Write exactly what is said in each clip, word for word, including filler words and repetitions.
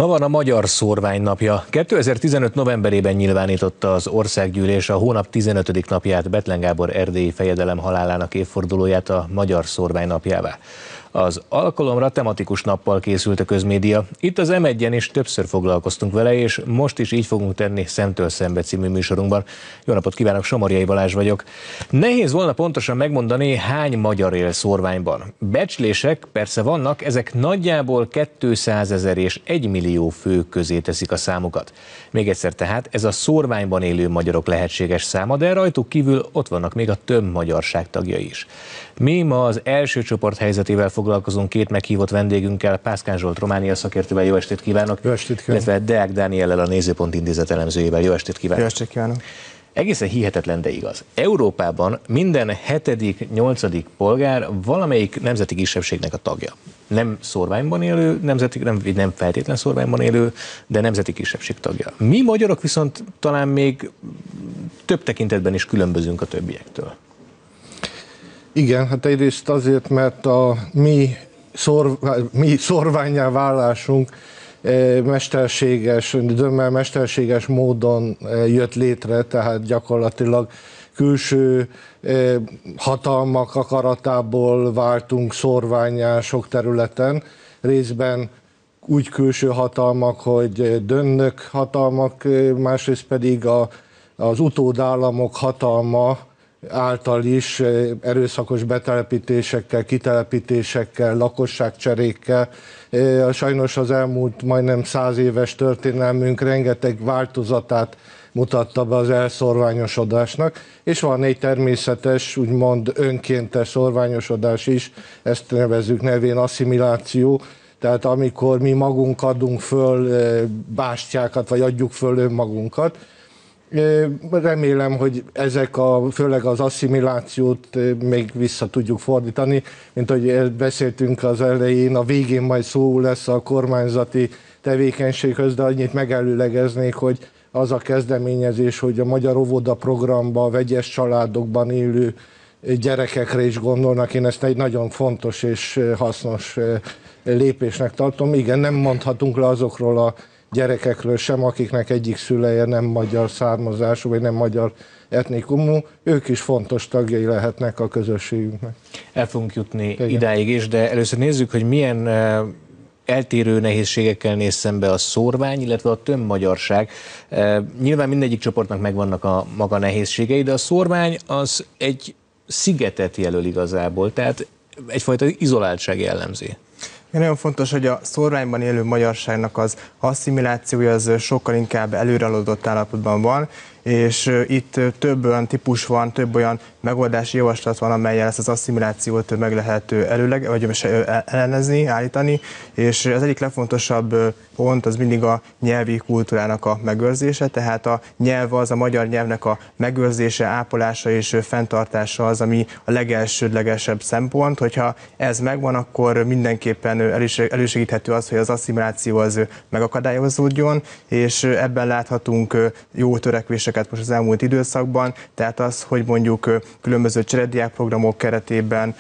Ma van a Magyar Szórvány napja. kétezer-tizenöt novemberében nyilvánította az országgyűlés a hónap tizenötödik napját, Bethlen Gábor erdélyi fejedelem halálának évfordulóját a Magyar Szórvány napjává. Az alkalomra tematikus nappal készült a közmédia. Itt az em egyen is többször foglalkoztunk vele, és most is így fogunk tenni Szemtől Szembe című műsorunkban. Jó napot kívánok, Somorjai Balázs vagyok. Nehéz volna pontosan megmondani, hány magyar él Szórványban. Becslések persze vannak, ezek nagyjából kétszázezer és egy millió fő közé teszik a számukat. Még egyszer tehát, ez a Szórványban élő magyarok lehetséges száma, de rajtuk kívül ott vannak még a több magyarság tagjai is. Mi ma az első csoport helyzetével foglalkozunk két meghívott vendégünkkel, Pászkán Zsolt Románia szakértővel, jó estét kívánok! Jó estét kívánok! Illetve Deák Dániellel, a Nézőpont Intézet elemzőjével, jó estét kívánok! Jó estét kívánok! Egészen hihetetlen, de igaz. Európában minden hetedik, nyolcadik polgár valamelyik nemzeti kisebbségnek a tagja. Nem Szórványban élő, nemzeti, nem, nem feltétlen Szórványban élő, de nemzeti kisebbség tagja. Mi magyarok viszont talán még több tekintetben is különbözünk a többiektől. Igen, hát egyrészt azért, mert a mi, szor, mi szórvánnyá válásunk mesterséges, dömmel mesterséges módon jött létre, tehát gyakorlatilag külső hatalmak akaratából váltunk szórvánnyá sok területen, részben úgy külső hatalmak, hogy dönnök hatalmak, másrészt pedig a, az utódállamok hatalma által is erőszakos betelepítésekkel, kitelepítésekkel, lakosságcserékkel. Sajnos az elmúlt majdnem száz éves történelmünk rengeteg változatát mutatta be az elszórványosodásnak, és van egy természetes, úgymond önkéntes szórványosodás is, ezt nevezzük nevén asszimiláció, tehát amikor mi magunk adunk föl bástyákat, vagy adjuk föl önmagunkat. Remélem, hogy ezek a, főleg az asszimilációt még vissza tudjuk fordítani, mint ahogy beszéltünk az elején, a végén majd szó lesz a kormányzati tevékenységhez, de annyit megelőlegeznék, hogy az a kezdeményezés, hogy a Magyar Óvoda programban, vegyes családokban élő gyerekekre is gondolnak, én ezt egy nagyon fontos és hasznos lépésnek tartom. Igen, nem mondhatunk le azokról a gyerekekről sem, akiknek egyik szüleje nem magyar származású, vagy nem magyar etnikumú, ők is fontos tagjai lehetnek a közösségünknek. El fogunk jutni Igen. idáig is, de először nézzük, hogy milyen eltérő nehézségekkel néz szembe a szórvány, illetve a tömbmagyarság. Nyilván mindegyik csoportnak megvannak a maga nehézségei, de a szórvány az egy szigetet jelöl igazából, tehát egyfajta izoláltság jellemzi. Nagyon fontos, hogy a szórványban élő magyarságnak az asszimilációja az sokkal inkább előrehaladott állapotban van, és itt több olyan típus van, több olyan megoldási javaslat van, amellyel ezt az asszimilációt meg lehet előleg, vagy ellenezni, állítani, és az egyik legfontosabb pont az mindig a nyelvi kultúrának a megőrzése, tehát a nyelv az, a magyar nyelvnek a megőrzése, ápolása és fenntartása az, ami a legelsődlegesebb szempont. Hogyha ez megvan, akkor mindenképpen elősegíthető az, hogy az asszimiláció az megakadályozódjon, és ebben láthatunk jó törekvéseket most az elmúlt időszakban, tehát az, hogy mondjuk különböző cserediákprogramok keretében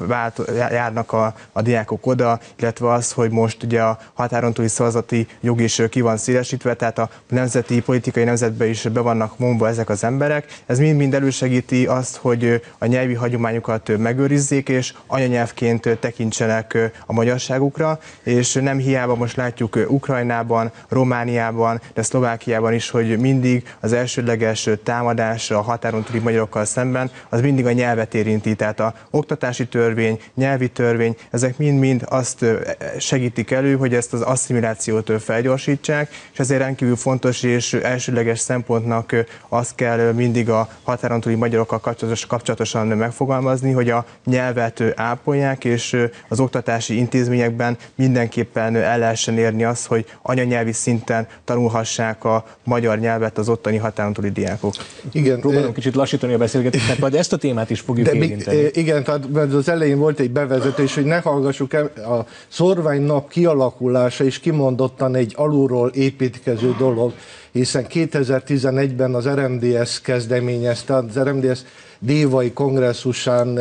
járnak a, a diákok oda, illetve az, hogy most ugye a határon túli szavazati jog is ki van szélesítve, tehát a nemzeti politikai nemzetbe is be vannak mondva ezek az emberek. Ez mind-mind elősegíti azt, hogy a nyelvi hagyományokat megőrizzék, és anyanyelvként tekintsenek a magyarságukra, és nem hiába most látjuk Ukrajnában, Romániában, de Szlovákiában is, hogy mindig az elsődleges támadás a határon túli magyarokkal szemben, az mindig a nyelvet érinti, tehát a oktatási törvény, nyelvi törvény, ezek mind-mind azt segítik elő, hogy ezt az asszimilációt felgyorsítsák, és ezért rendkívül fontos és elsődleges szempontnak azt kell mindig a határon túli magyarokkal kapcsolatos, kapcsolatosan megfogalmazni, hogy a nyelvet ápolják, és az oktatási intézményekben mindenképpen el lehessen érni azt, hogy anyanyelvi szinten tanulhassák a magyar nyelvet az ottani határon túli diákok. Igen, próbálom kicsit lassítani a beszélgetést, mert majd ezt a témát is fogjuk de érinteni. Még, igen, tehát az elején volt egy bevezetés, hogy ne hallgassuk el, a szórványnap kialakulása is kimondottan egy alulról építkező dolog, hiszen kétezer-tizenegyben az er em dé es kezdeményezte, az er em dé es dévai kongresszusán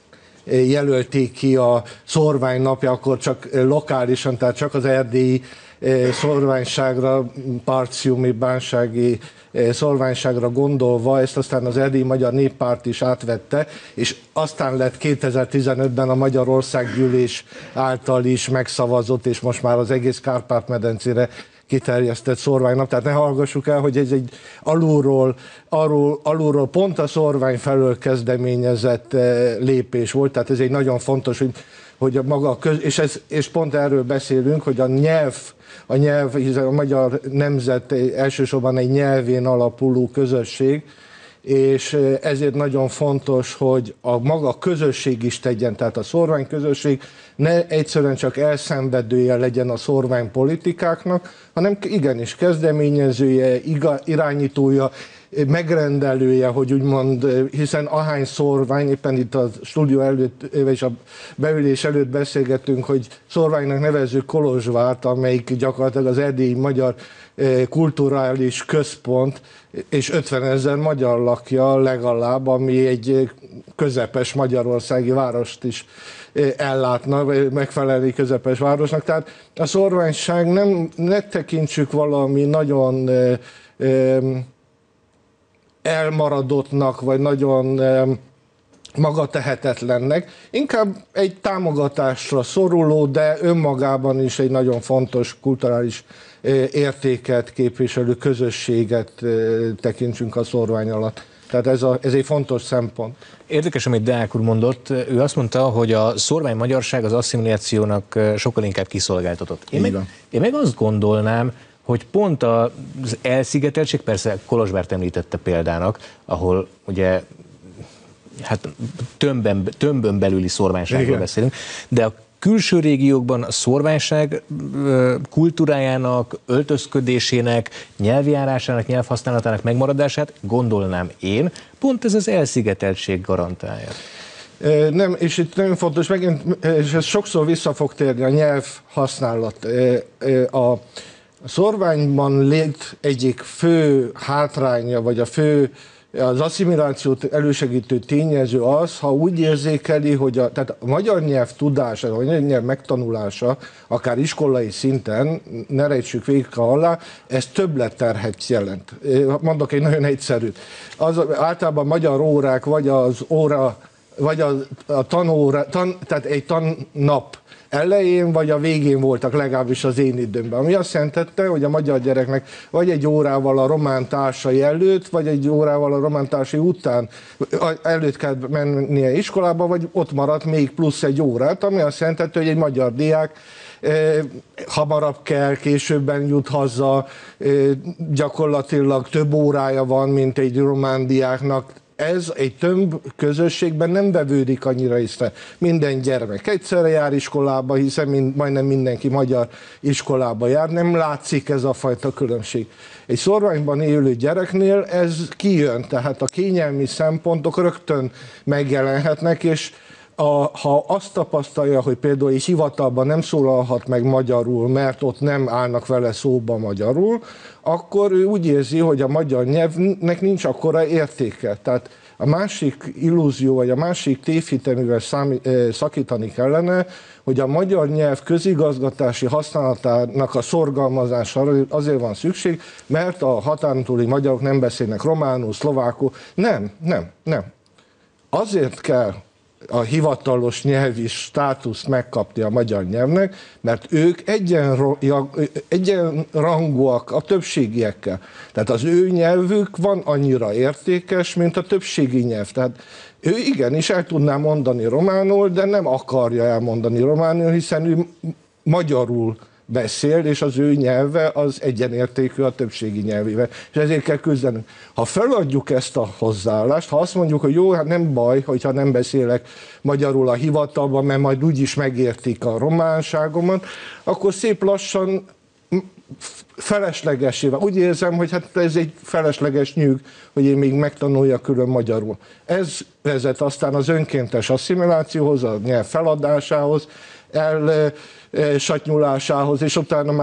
jelölték ki a szórvány napja, akkor csak lokálisan, tehát csak az erdélyi szorványságra, parciumi, bánsági szorványságra gondolva, ezt aztán az Erdélyi Magyar Néppárt is átvette, és aztán lett kétezer-tizenötben a Magyarországgyűlés által is megszavazott, és most már az egész Kárpát-medencére kiterjesztett szorványnap. Tehát ne hallgassuk el, hogy ez egy alulról, alul, alulról pont a szorvány felől kezdeményezett lépés volt, tehát ez egy nagyon fontos, hogy, hogy a maga, köz, és, ez, és pont erről beszélünk, hogy a nyelv, a nyelv, hiszen a magyar nemzet elsősorban egy nyelvén alapuló közösség, és ezért nagyon fontos, hogy a maga közösség is tegyen, tehát a szorvány közösség ne egyszerűen csak elszenvedője legyen a szorvány politikáknak, hanem igenis kezdeményezője, irányítója, megrendelője, hogy úgymond, hiszen ahány szorvány, éppen itt a stúdió előtt, és a beülés előtt beszélgettünk, hogy szorványnak nevezzük Kolozsvárt, amelyik gyakorlatilag az erdélyi magyar kulturális központ, és ötvenezer magyar lakja legalább, ami egy közepes magyarországi várost is ellátna, vagy megfelelő közepes városnak. Tehát a szorványság nem, ne tekintsük valami nagyon e, e, elmaradottnak, vagy nagyon e, magatehetetlennek, inkább egy támogatásra szoruló, de önmagában is egy nagyon fontos kulturális értéket képviselő közösséget tekintsünk a szorvány alatt. Tehát ez, a, ez egy fontos szempont. Érdekes, amit Deák úr mondott. Ő azt mondta, hogy a szorvány magyarság az asszimilációnak sokkal inkább kiszolgáltatott. Én meg, én meg azt gondolnám, hogy pont az elszigeteltség, persze Kolozsvárt említette példának, ahol ugye hát tömbben, tömbön belüli szorványságról Igen. beszélünk, de a külső régiókban a szorványság kultúrájának, öltözködésének, nyelvjárásának, nyelvhasználatának megmaradását gondolnám én, pont ez az elszigeteltség garantálja. Nem, és itt nagyon fontos, megint, és ez sokszor vissza fog térni, a nyelv használat. A szorványban lét egyik fő hátránya, vagy a fő az asszimilációt elősegítő tényező az, ha úgy érzékeli, hogy a, tehát a magyar nyelv tudása, a magyar nyelv megtanulása, akár iskolai szinten, ne rejtsük végig alá, ez többletterhet jelent. Mondok egy nagyon egyszerűt. Az, általában magyar órák, vagy az óra, vagy a, a tanóra, tan, tehát egy tannap elején vagy a végén voltak, legalábbis az én időmben. Ami azt jelentette, hogy a magyar gyereknek vagy egy órával a román társai előtt, vagy egy órával a román társai után előtt kell mennie iskolába, vagy ott maradt még plusz egy órát, ami azt jelentette, hogy egy magyar diák eh, hamarabb kell, későbben jut haza, eh, gyakorlatilag több órája van, mint egy román diáknak. Ez egy több közösségben nem vevődik annyira észre. Minden gyermek egyszerre jár iskolába, hiszen mind, majdnem mindenki magyar iskolába jár, nem látszik ez a fajta különbség. Egy szorványban élő gyereknél ez kijön, tehát a kényelmi szempontok rögtön megjelenhetnek, és a, ha azt tapasztalja, hogy például egy hivatalban nem szólalhat meg magyarul, mert ott nem állnak vele szóba magyarul, akkor ő úgy érzi, hogy a magyar nyelvnek nincs akkora értéke. Tehát a másik illúzió, vagy a másik tévhitemivel szakítani kellene, hogy a magyar nyelv közigazgatási használatának a szorgalmazására azért van szükség, mert a határon túli magyarok nem beszélnek románul, szlovákul. Nem, nem, nem. Azért kell a hivatalos nyelvi státuszt megkapni a magyar nyelvnek, mert ők egyenrangúak a többségiekkel. Tehát az ő nyelvük van annyira értékes, mint a többségi nyelv. Tehát ő igenis el tudná mondani románul, de nem akarja elmondani románul, hiszen ő magyarul beszél, és az ő nyelve az egyenértékű a többségi nyelvével. És ezért kell küzdenünk. Ha feladjuk ezt a hozzáállást, ha azt mondjuk, hogy jó, hát nem baj, hogyha nem beszélek magyarul a hivatalban, mert majd úgyis megértik a románságomat, akkor szép lassan feleslegesével. Úgy érzem, hogy hát ez egy felesleges nyűg, hogy én még megtanuljak külön magyarul. Ez vezet aztán az önkéntes asszimilációhoz, a nyelv feladásához, elsatnyulásához, és utána már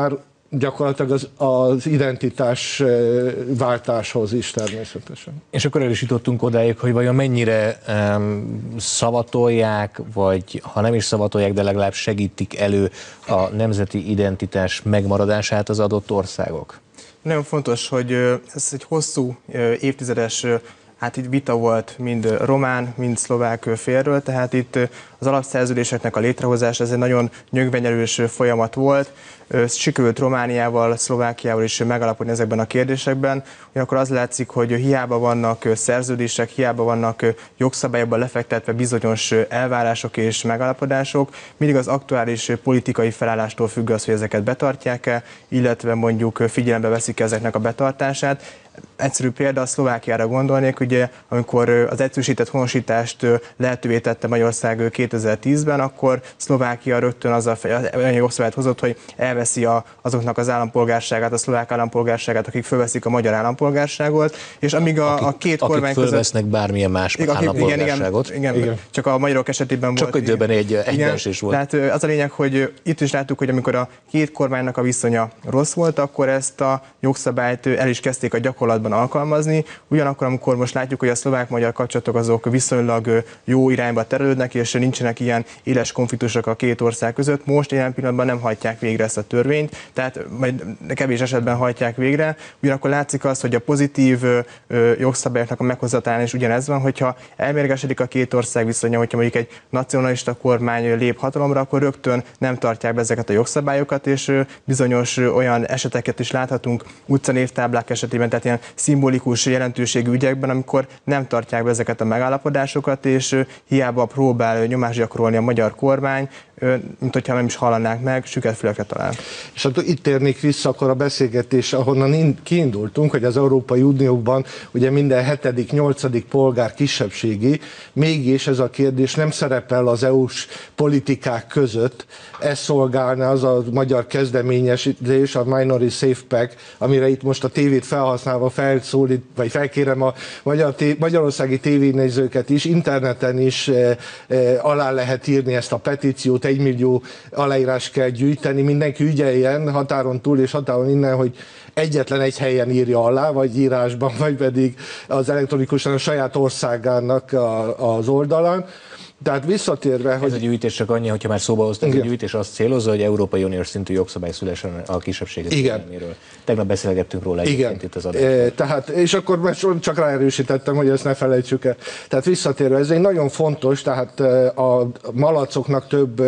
gyakorlatilag az, az identitás váltáshoz is természetesen. És akkor el is jutottunk odáig, hogy vajon mennyire um, szavatolják, vagy ha nem is szavatolják, de legalább segítik elő a nemzeti identitás megmaradását az adott országok? Nagyon fontos, hogy ez egy hosszú évtizedes hát itt vita volt mind román, mind szlovák félről, tehát itt az alapszerződéseknek a létrehozása ez egy nagyon nyögvenyelős folyamat volt. Sikerült Romániával, Szlovákiával is megalapodni ezekben a kérdésekben. Ugyanakkor az látszik, hogy hiába vannak szerződések, hiába vannak jogszabályokban lefektetve bizonyos elvárások és megalapodások, mindig az aktuális politikai felállástól függ az, hogy ezeket betartják-e, illetve mondjuk figyelembe veszik ezeknek a betartását. Egyszerű példa, a Szlovákiára gondolnék, ugye, amikor az egyszerűsített honosítást lehetővé tette Magyarország kétezer-tízben, akkor Szlovákia rögtön az a olyan jogszabályt hozott, hogy elveszi a, azoknak az állampolgárságát, a szlovák állampolgárságát, akik fölveszik a magyar állampolgárságot, és amíg a, akik, a két akik kormány között... fölvesznek bármilyen más akik, állampolgárságot. Igen, igen, igen, igen, csak a magyarok esetében csak volt. Csak időben egy egybeesés volt. Tehát az a lényeg, hogy itt is láttuk, hogy amikor a két kormánynak a viszonya rossz volt, akkor ezt a jogszabályt el is kezdték a gyakorlatban alkalmazni. Ugyanakkor, amikor most látjuk, hogy a szlovák-magyar kapcsolatok azok viszonylag jó irányba terelődnek, és nincsenek ilyen éles konfliktusok a két ország között, most ilyen pillanatban nem hajtják végre ezt a törvényt, tehát majd kevés esetben hajtják végre. Ugyanakkor látszik az, hogy a pozitív jogszabályoknak a meghozatán is ugyanez van, hogyha elmérgesedik a két ország viszonya, hogyha mondjuk egy nacionalista kormány lép hatalomra, akkor rögtön nem tartják be ezeket a jogszabályokat, és bizonyos olyan eseteket is láthatunk utcanévtáblák esetében, tehát ilyen szimbolikus jelentőségű ügyekben, amikor nem tartják be ezeket a megállapodásokat, és hiába próbál nyomást gyakorolni a magyar kormány, mint hogyha nem is hallanák meg, süketfülekre talál. És hát itt térnék vissza akkor a beszélgetés, ahonnan kiindultunk, hogy az Európai Unióban ugye minden hetedik, nyolcadik polgár kisebbségi, mégis ez a kérdés nem szerepel az é u-s politikák között. Ez szolgálna az a magyar kezdeményezés, a Minority Safe Pack, amire itt most a tévét felhasználva felszólít, vagy felkérem a magyar té- magyarországi tévénézőket is, interneten is e, e, alá lehet írni ezt a petíciót, egy millió aláírás kell gyűjteni, mindenki ügyeljen határon túl és határon innen, hogy egyetlen egy helyen írja alá, vagy írásban, vagy pedig az elektronikusan a saját országának a, az oldalán. Tehát visszatérve, ez hogy... a gyűjtés csak annyi, hogyha már szóba hoztak, a gyűjtés azt célozza, hogy Európai Uniós szintű jogszabály szülessen a kisebbségek védelméről. Tegnap beszélgettünk róla egyébként itt az adásban. E, tehát, és akkor csak ráerősítettem, hogy ezt ne felejtsük el. Tehát visszatérve, ez egy nagyon fontos, tehát a malacoknak több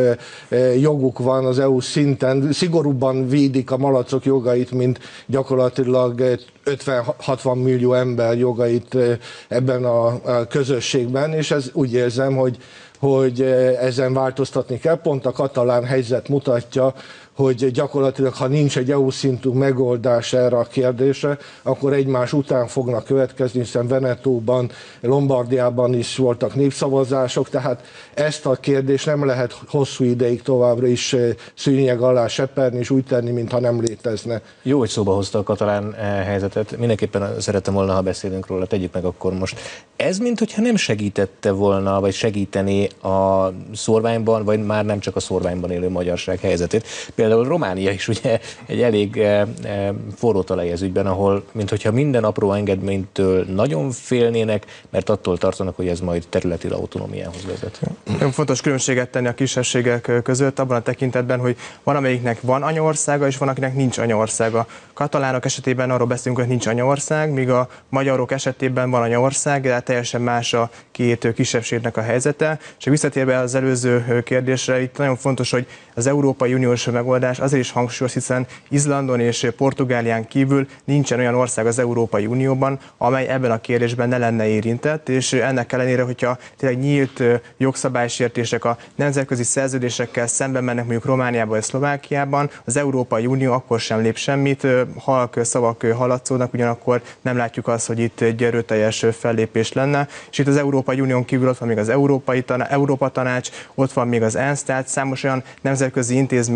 joguk van az é u szinten, szigorúbban védik a malacok jogait, mint gyakorlatilag ötven-hatvan millió ember jogait ebben a közösségben, és ez úgy érzem, hogy hogy ezen változtatni kell. Pont a katalán helyzet mutatja, hogy gyakorlatilag, ha nincs egy é u szintű megoldás erre a kérdésre, akkor egymás után fognak következni, hiszen Venetóban, Lombardiában is voltak népszavazások, tehát ezt a kérdést nem lehet hosszú ideig továbbra is szőnyeg alá seperni, és úgy tenni, mintha nem létezne. Jó, hogy szóba hozta a katalán helyzetet. Mindenképpen szerettem volna, ha beszélünk róla, tegyük meg akkor most. Ez minthogyha nem segítette volna, vagy segíteni a szórványban, vagy már nem csak a szórványban élő magyarság helyzetét. Például Románia is ugye egy elég e, e, forró talaj ez ügyben, ahol minthogyha minden apró engedménytől nagyon félnének, mert attól tartanak, hogy ez majd területi autonómiához vezet. Nagyon fontos különbséget tenni a kisebbségek között abban a tekintetben, hogy van, amelyiknek van anyaországa, és van, akinek nincs anyaországa. Katalánok esetében arról beszélünk, hogy nincs anyaország, míg a magyarok esetében van anyaország, de teljesen más a két kisebbségnek a helyzete. És visszatérve az előző kérdésre, itt nagyon fontos, hogy az Európai Uniós megoldás azért is hangsúlyos, hiszen Izlandon és Portugálián kívül nincsen olyan ország az Európai Unióban, amely ebben a kérdésben ne lenne érintett, és ennek ellenére, hogyha tényleg nyílt jogszabálysértések a nemzetközi szerződésekkel szemben mennek mondjuk Romániában vagy Szlovákiában, az Európai Unió akkor sem lép semmit, halk szavak hallatszódnak, ugyanakkor nem látjuk azt, hogy itt egy erőteljes fellépés lenne, és itt az Európai Unión kívül ott van még az Európai Tanács, Európa Tanács, ott van még az ENSZ, tehát számos olyan nemzetközi intézmény van,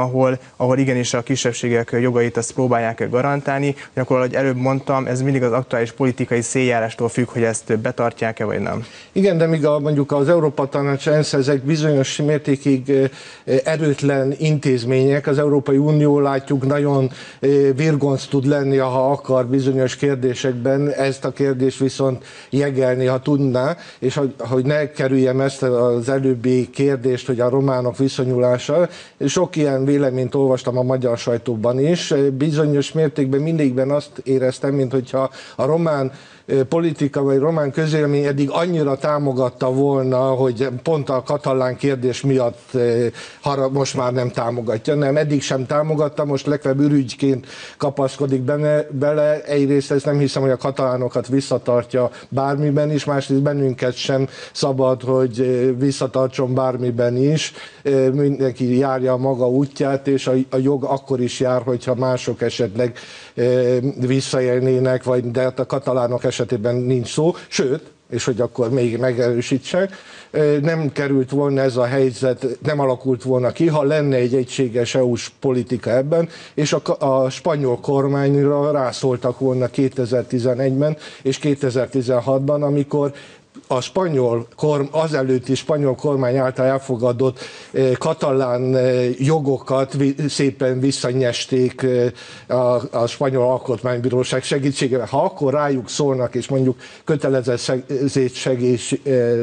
ahol, ahol igenis a kisebbségek jogait azt próbálják garantálni. Akkor, ahogy előbb mondtam, ez mindig az aktuális politikai széljárástól függ, hogy ezt betartják-e vagy nem. Igen, de míg a, mondjuk az Európa Tanács, ENSZ, ezek bizonyos mértékig erőtlen intézmények, az Európai Unió látjuk nagyon virgonc tud lenni, ha akar bizonyos kérdésekben, ezt a kérdést viszont jegelni, ha tudná, és hogy ne kerüljem ezt az előbbi kérdést, hogy a románok viszonyulása, sok ilyen véleményt olvastam a magyar sajtóban is, bizonyos mértékben mindigben azt éreztem, mintha a román politika vagy román közvélemény eddig annyira támogatta volna, hogy pont a katalán kérdés miatt most már nem támogatja. Nem, eddig sem támogatta, most legfeljebb ürügyként kapaszkodik benne, bele. Egyrészt ezt nem hiszem, hogy a katalánokat visszatartja bármiben is, másrészt bennünket sem szabad, hogy visszatartson bármiben is. Mindenki járja a maga útját, és a, a jog akkor is jár, hogyha mások esetleg visszaélnének, vagy de a katalánok esetében nincs szó, sőt, és hogy akkor még megerősítsek, nem került volna ez a helyzet, nem alakult volna ki, ha lenne egy egységes é u-s politika ebben, és a, a spanyol kormányra rászóltak volna kétezer-tizenegyben és kétezer-tizenhatban, amikor a spanyol korm, azelőtti spanyol kormány által elfogadott eh, katalán eh, jogokat vi, szépen visszanyesték eh, a, a spanyol alkotmánybíróság segítségével. Ha akkor rájuk szólnak, és mondjuk kötelezettségszegési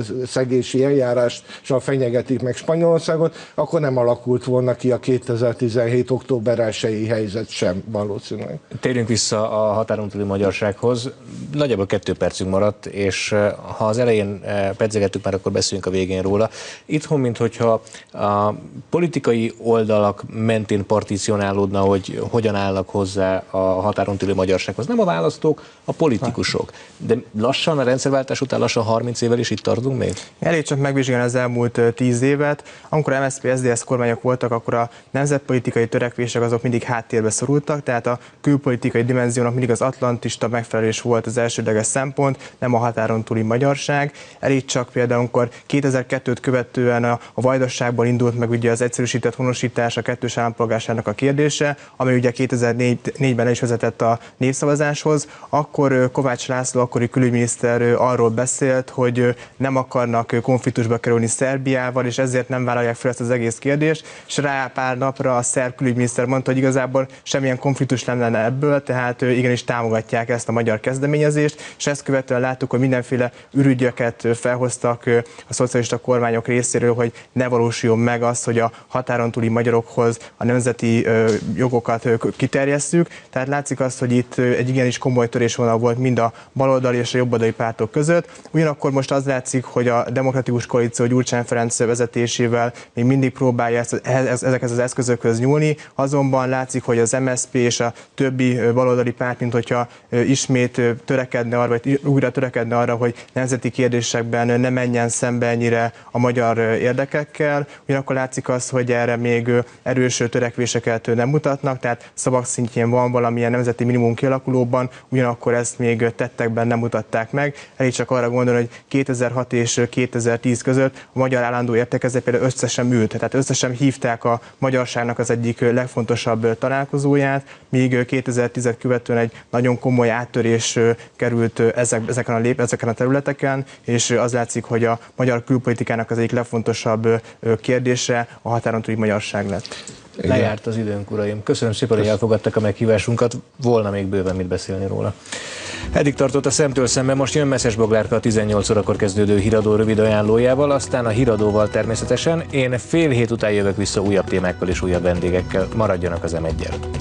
eh, eljárással fenyegetik meg Spanyolországot, akkor nem alakult volna ki a kétezer-tizenhét október elsejei helyzet sem valószínűleg. Térjünk vissza a határon túli magyarsághoz. Nagyjából kettő percünk maradt, és ha az elején pedzegettük, már akkor beszéljünk a végén róla. Itthon, minthogyha a politikai oldalak mentén particionálódna, hogy hogyan állnak hozzá a határon túli magyarsághoz. Nem a választók, a politikusok. De lassan, a rendszerváltás után lassan harminc évvel is itt tartunk még? Elég csak megvizsgálni az elmúlt tíz évet. Amikor em es zé pé es zé dé es kormányok voltak, akkor a nemzetpolitikai törekvések azok mindig háttérbe szorultak, tehát a külpolitikai dimenziónak mindig az atlantista megfelelés volt az elsődleges szempont, nem a határon túli magyarság. Elég csak például, amikor kétezer-kettőt követően a, a vajdaságból indult meg ugye az egyszerűsített honosítás, a kettős állampolgárságnak a kérdése, ami ugye kétezer-négyben is vezetett a népszavazáshoz, akkor Kovács László, akkori külügyminiszter arról beszélt, hogy nem akarnak konfliktusba kerülni Szerbiával, és ezért nem vállalják fel ezt az egész kérdést, és rá pár napra a szerb külügyminiszter mondta, hogy igazából semmilyen konfliktus nem lenne ebből, tehát igenis támogatják ezt a magyar kezdeményezést, és ezt követően láttuk, hogy mindenféle ürügyeket felhoztak a szocialista kormányok részéről, hogy ne valósuljon meg az, hogy a határon túli magyarokhoz a nemzeti jogokat kiterjesszük. Tehát látszik az, hogy itt egy igenis komoly törésvonal volt mind a baloldali és a jobboldali pártok között. Ugyanakkor most az látszik, hogy a Demokratikus Koalíció Gyurcsány Ferenc vezetésével még mindig próbálja ezt, ezekhez az eszközökhöz nyúlni, azonban látszik, hogy az em es zé pé és a többi baloldali párt, mint hogyha ismét törekedne arra, vagy újra törekedne arra, hogy nemzeti kérdésekben ne menjen szembe ennyire a magyar érdekekkel. Ugyanakkor látszik az, hogy erre még erős törekvéseket nem mutatnak, tehát szavak szintjén van valamilyen nemzeti minimum kialakulóban, ugyanakkor ezt még tettekben nem mutatták meg. Elég csak arra gondolni, hogy kétezer-hat és kétezer-tíz között a magyar állandó értekezlet például összesen ült, tehát összesen hívták a magyarságnak az egyik legfontosabb találkozóját, míg kétezer-tízet követően egy nagyon komoly áttörés került ezek, ezeken, a lép, ezeken a területeken, és az látszik, hogy a magyar külpolitikának az egyik legfontosabb kérdése a határon túli magyarság lett. Lejárt az időnk, uraim. Köszönöm szépen, hogy elfogadtak a meghívásunkat. Volna még bőven mit beszélni róla. Eddig tartott a Szemtől Szemben, most jön Messzes Boglárka a tizennyolc órakor kezdődő Híradó rövid ajánlójával, aztán a Híradóval természetesen. Én fél hét után jövök vissza újabb témákkal és újabb vendégekkel. Maradjanak az em egyel.